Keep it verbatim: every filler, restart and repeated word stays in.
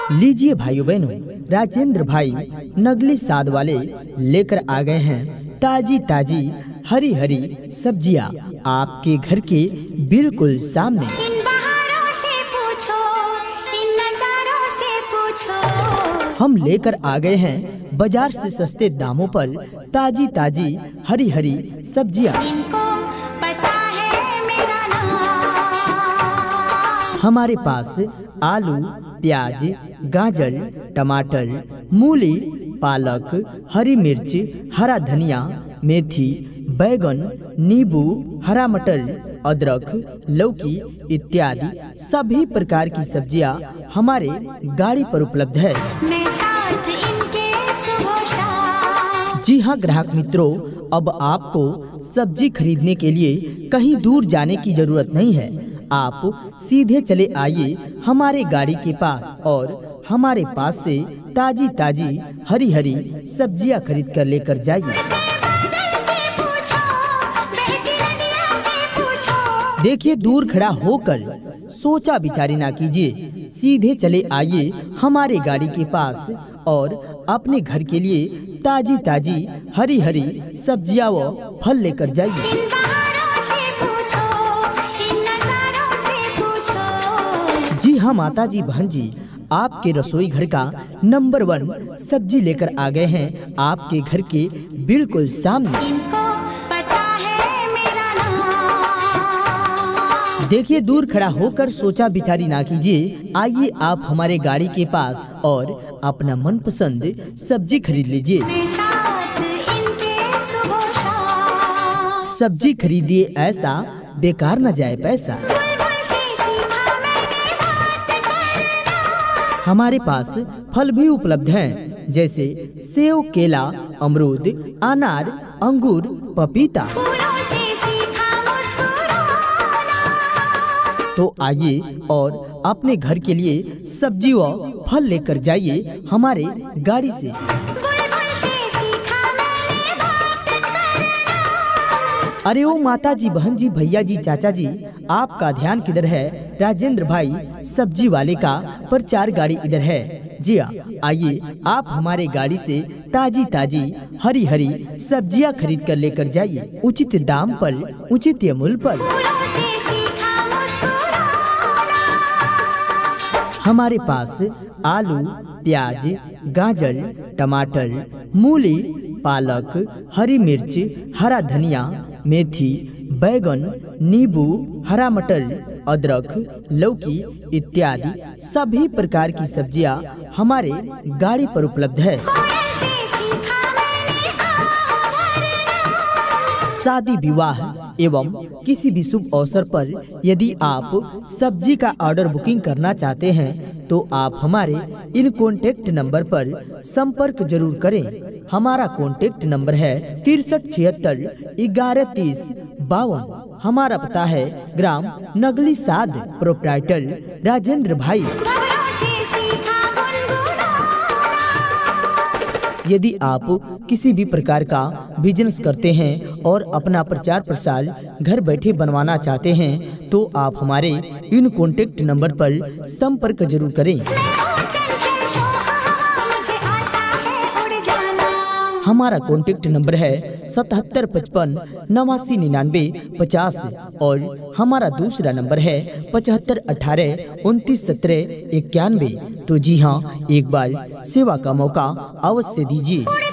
लीजिए भाइयों बहनों, राजेंद्र भाई नगली साद वाले लेकर आ गए हैं ताजी ताजी हरी हरी सब्जियां आपके घर के बिल्कुल सामने। इन बहारों से पूछो, इन नजारों से पूछो। हम लेकर आ गए हैं बाजार से सस्ते दामों पर ताजी ताजी हरी हरी सब्जियां। इनको पता है मेरा नाम। हमारे पास आलू, प्याज, गाजर, टमाटर, मूली, पालक, हरी मिर्च, हरा धनिया, मेथी, बैगन, नींबू, हरा मटर, अदरक, लौकी इत्यादि सभी प्रकार की सब्जियां हमारे गाड़ी पर उपलब्ध है। मैं साथ इनके सुबह शाम। जी हाँ ग्राहक मित्रों, अब आपको सब्जी खरीदने के लिए कहीं दूर जाने की जरूरत नहीं है। आप सीधे चले आइए हमारे गाड़ी के पास और हमारे पास से ताजी ताजी हरी हरी सब्जियां खरीद कर लेकर जाइए। देखिए, दूर खड़ा होकर सोचा विचारी ना कीजिए, सीधे चले आइए हमारे गाड़ी के पास और अपने घर के लिए ताजी ताजी हरी हरी सब्जियां व फल लेकर जाइए। इन बहारों से पूछो, इन नजारों से पूछो। जी हाँ माता जी, बहन जी, आपके रसोई घर का नंबर वन सब्जी लेकर आ गए हैं आपके घर के बिल्कुल सामने। इनको पता है मेरा नाम। देखिए, दूर खड़ा होकर सोचा विचारी ना कीजिए, आइए आप हमारे गाड़ी के पास और अपना मनपसंद सब्जी खरीद लीजिए। मैं साथ इनके सुबह शाम। सब्जी खरीदिए ऐसा, बेकार न जाए पैसा। बुलबुल से सीखा मैंने बात करना। हमारे पास फल भी उपलब्ध हैं, जैसे सेव, केला, अमरूद, अनार, अंगूर, पपीता। फूलों से सीखा मुस्कुराना। तो आइए और अपने घर के लिए सब्जी व फल लेकर जाइए हमारे गाड़ी से। बुलबुल से सीखा मैंने बात करना। अरे ओ माता जी, बहन जी, भैया जी, चाचा जी, आपका ध्यान किधर है? राजेंद्र भाई सब्जी वाले का प्रचार गाड़ी इधर है। जी हाँ, आइए आप हमारे गाड़ी से ताजी ताजी हरी हरी सब्जियां खरीद कर लेकर जाइए, उचित दाम पर, उचित मूल्य पर। फूलों से सीखा मुस्कुराना। हमारे पास आलू, प्याज, गाजर, टमाटर, मूली, पालक, हरी मिर्च, हरा धनिया, मेथी, बैगन, नींबू, हरा मटर, अदरक, लौकी इत्यादि सभी प्रकार की सब्जियां हमारे गाड़ी पर उपलब्ध है। कोयल से सीखा मैंने आवाज़। शादी, विवाह एवं किसी भी शुभ अवसर पर यदि आप सब्जी का ऑर्डर बुकिंग करना चाहते हैं तो आप हमारे इन कॉन्टेक्ट नंबर पर संपर्क जरूर करें। हमारा कॉन्टेक्ट नंबर है तिरसठ छिहत्तर ग्यारह तीस बावन। हमारा पता है ग्राम नगली साद, प्रोप्राइटर राजेंद्र भाई। खबरों से सीखा गुनगुनाना। यदि आप किसी भी प्रकार का बिजनेस करते हैं और अपना प्रचार प्रसार घर बैठे बनवाना चाहते हैं तो आप हमारे इन कॉन्टेक्ट नंबर पर संपर्क जरूर करें। हमारा कॉन्टेक्ट नंबर है सतहत्तर पचपन नवासी निन्यानवे पचास और हमारा दूसरा नंबर है पचहत्तर अठारह उनतीस सत्रह इक्यानवे। तो जी हाँ, एक बार सेवा का मौका अवश्य दीजिए।